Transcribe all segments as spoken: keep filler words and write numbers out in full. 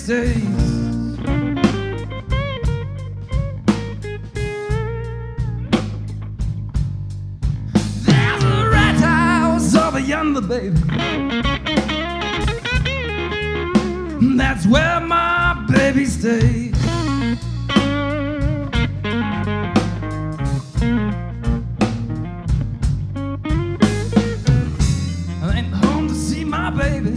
stays. There's a red house over yonder, baby. That's where my baby stays. I ain't home to see my baby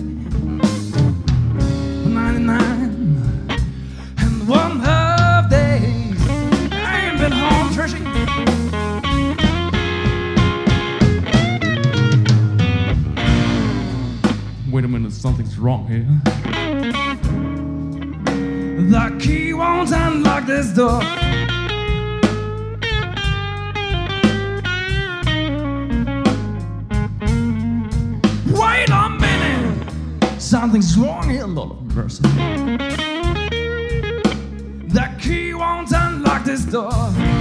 for ninety-nine and one half days. I ain't been home, Trishy. Wait a minute, something's wrong here. The key won't unlock this door. Wait a minute, something's wrong here, Lord of mercy. The key won't unlock this door.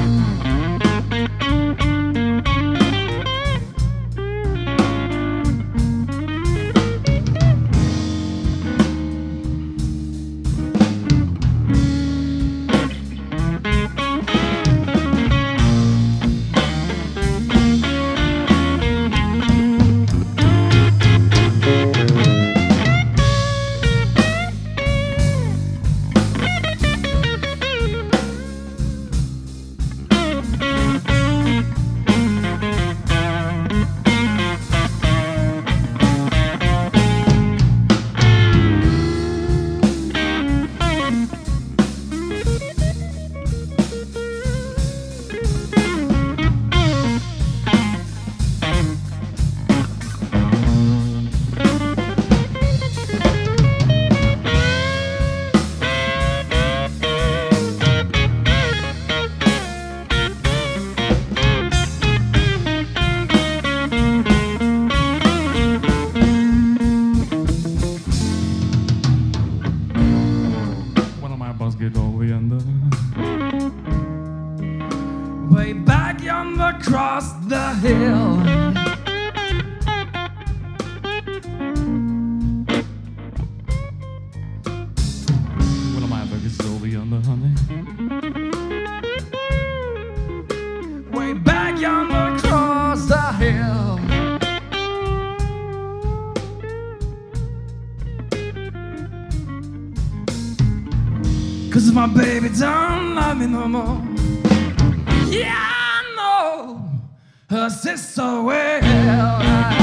Way back yonder across the hill. One of my burgers over yonder, honey. Way back yonder across the hill. Cause my baby don't love me no more. Yeah, I know her sister well.